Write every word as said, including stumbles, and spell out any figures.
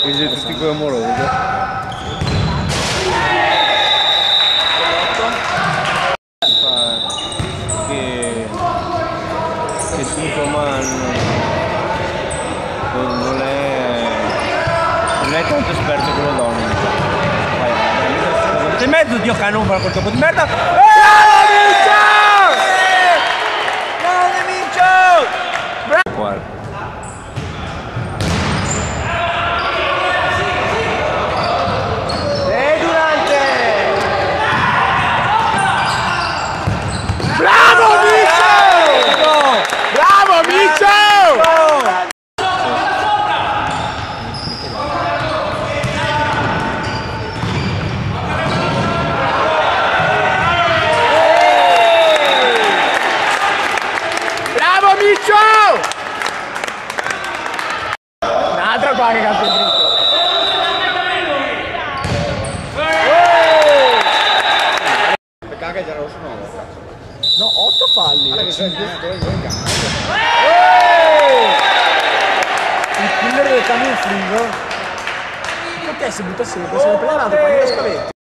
che siete tutti come amorosi. Che, che su, insomma non, non è non è tanto esperto con le donne. Vai, in mezzo, Dio che non fa quel tocco di merda. Grande Mincio! Bravo! Bravo Micio! Bravo Micio! Bravo Micio! Un'altra qua che cazzo è dritto. Peccato che c'era rosso nuovo. No, otto falli. Il killer del camion frigo. Perché si butta sempre? Se ne prende l'altro, fa gli scavetti.